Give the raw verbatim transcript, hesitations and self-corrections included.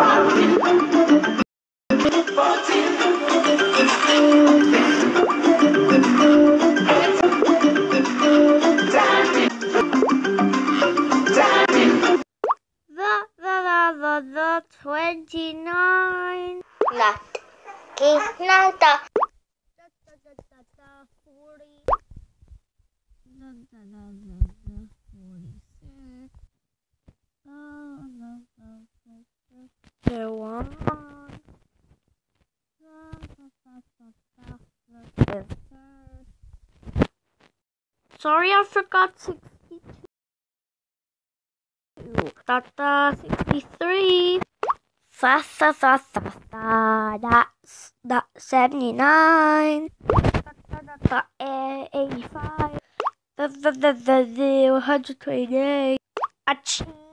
The twenty-nine. Lucky number. forty. forty-six. The one. Sorry, I forgot sixty-two. Tata sixty-three. Fa fa fa fa fa. That's that seventy-nine. Tata eighty-five. The the the the one hundred twenty-eight. Achoo.